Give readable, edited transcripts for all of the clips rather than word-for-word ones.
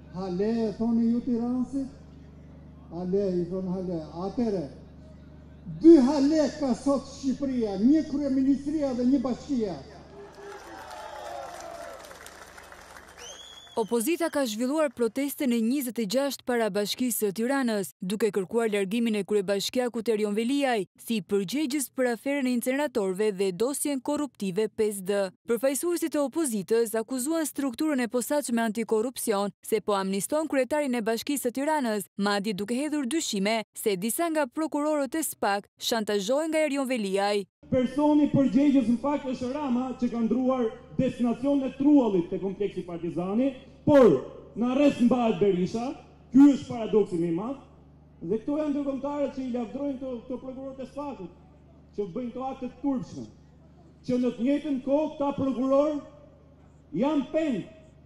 Hale, thoni ju Tiranësit? Hale, I thonë hale. Atere, 2 hale ka sot Shqipëria, 1 kryeministria dhe 1 bashkia. Opozita ka zhvilluar protestën e 26 para Bashkisë së Tiranës, duke kërkuar largimin e kryebashkiakut Erion Veliaj, si përgjegjës për aferën e inceneratorëve dhe dosjen korruptive 5D. Përfaqësuesit e opozitës akuzuan strukturën e posaçme antikorrupsion se po amniston kryetarin e Bashkisë së Tiranës, madje duke hedhur dyshime se disa nga prokurorët e SPAK shantazhohen nga Erion Veliaj. Personi përgjegjës në fakt është Rama, që ka ndruar destinacion e Truallit të kompleksi Partizani, por në arrest mbahet Berisha. Ky është paradoksi më i madh. Dhe këto janë ndërkombëtarët që I lavdrojnë këto prokurorët e SPAK-ut, që bëjnë këto akte të turpshme, që në të njëjtën kohë këta prokuror janë peng.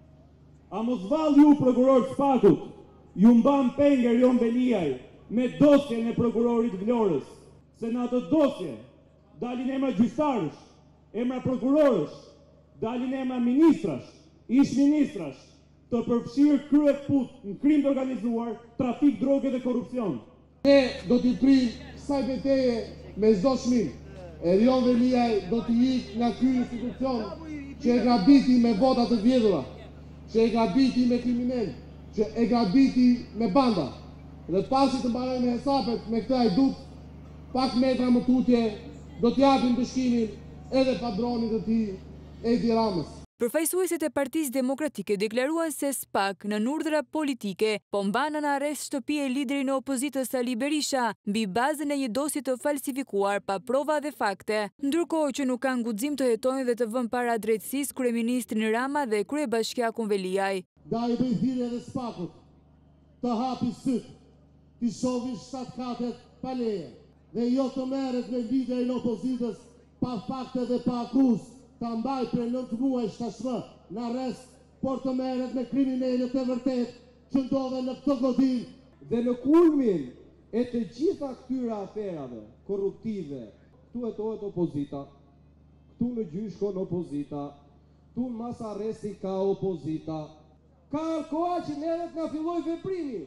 A mos vallë ju prokurorët e SPAK-ut, ju mban peng Erion Veliaj me dosjen e prokurorit Vlorës, se në atë dosje dalin emra gjyqtarësh, emra prokurorësh, dalin emra ministrash, ish ministrash, të përfshirë kryeput në krim të organizuar, trafik, droge dhe korrupsion. Ne do t'i prim kësaj betejë me çdo çmim. Erion Veliaj do t'i ikë nga ky institucion që e grabiti me vota të vjedhura, që e grabiti me kriminal, që e grabiti me banda. Dhe pasi të mbarojnë hesapet me këtë hajdut, pak metra më tutje do t'japin dëshkimin edhe padronit të tij, Edi Ramës. Përfaqësuesit e Partisë Demokratike deklaruan se SPAK në urdhra politike po mban në arrest shtëpi e liderin e opozitës Ali Berisha mbi bazën e një dosje të falsifikuar pa prova dhe fakte, ndërkohë që nuk kanë guxim të hetojnë dhe të vënë para drejtësisë kryeministrin Rama dhe kryebashkiakun Veliaj. Da I bëj thirrje edhe SPAK-ut të hapi syt, të shohin 7 katet pa leje, dhe jo të merret me liderin e opozitës pa fakte dhe pa akuzë, ta mbaj për 9 muaj tashmë në arrest, por të merret me kriminalët e vërtet që ndodhen në këtë godin. Dhe në kulmin e të gjitha këtyre aferave korruptive, këtu hetohet opozita, këtu në gjyq shkon opozita, këtu në mas arresti ka opozita. Ka koha që neret nga filloj veprimi,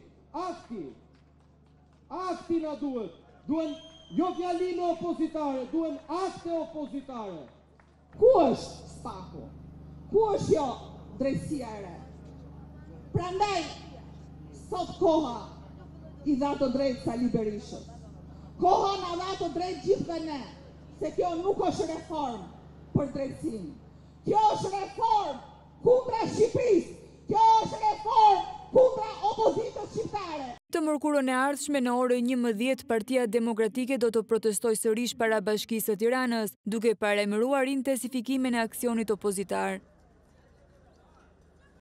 akti na duhet, jo fjalime opozitare, duhen akte opozitare. Ku është SPAK-u? Ku është jo drejtësia e re? Prandaj, sot koha I dha të drejtë Sali Berishës. Koha na dha të drejtë gjithëve ne, se kjo nuk është reform për drejtësinë. Kjo është reform kundra Shqipërisë. Kjo është reform kundra opozitës shqiptare. Të mërkurën e ardhshme në orën 11, Partia Demokratike do të protestojë sërish para Bashkisë së Tiranës, duke paremëruar intensifikimin e aksionit opozitar.